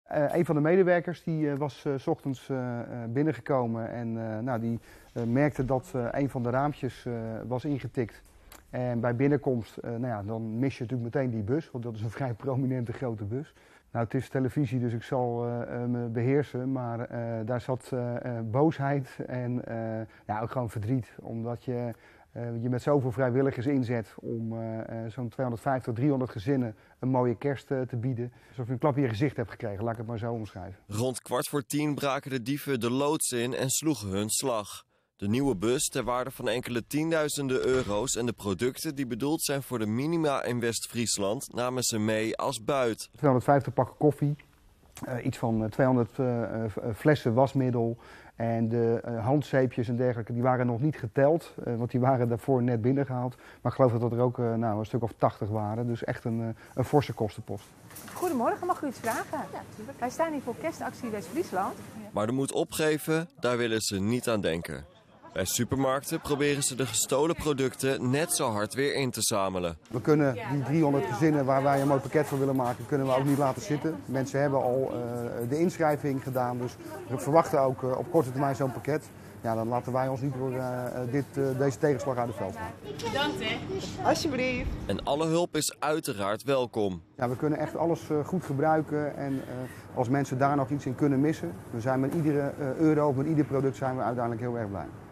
Een van de medewerkers die was 's ochtends binnengekomen en die merkte dat een van de raampjes was ingetikt. En bij binnenkomst, dan mis je natuurlijk meteen die bus, want dat is een vrij prominente grote bus. Nou, het is televisie, dus ik zal me beheersen, maar daar zat boosheid en ook gewoon verdriet. Omdat je met zoveel vrijwilligers inzet om zo'n 250, 300 gezinnen een mooie kerst te bieden. Alsof je een klap in je gezicht hebt gekregen, laat ik het maar zo omschrijven. Rond 9:15 braken de dieven de loods in en sloegen hun slag. De nieuwe bus, ter waarde van enkele tienduizenden euro's en de producten die bedoeld zijn voor de minima in West-Friesland, namen ze mee als buit. 250 pakken koffie, iets van 200 flessen wasmiddel en de handzeepjes en dergelijke, die waren nog niet geteld, want die waren daarvoor net binnengehaald. Maar ik geloof dat er ook een stuk of 80 waren, dus echt een forse kostenpost. Goedemorgen, mag u iets vragen? Ja, natuurlijk. Wij staan hier voor kerstactie West-Friesland. Maar de moed opgeven, daar willen ze niet aan denken. Bij supermarkten proberen ze de gestolen producten net zo hard weer in te zamelen. We kunnen die 300 gezinnen waar wij een mooi pakket van willen maken, kunnen we ook niet laten zitten. Mensen hebben al de inschrijving gedaan, dus we verwachten ook op korte termijn zo'n pakket. Ja, dan laten wij ons niet door deze tegenslag uit het veld gaan. Bedankt hè. Alsjeblieft. En alle hulp is uiteraard welkom. Ja, we kunnen echt alles goed gebruiken en als mensen daar nog iets in kunnen missen, dan zijn met iedere euro of met ieder product zijn we uiteindelijk heel erg blij.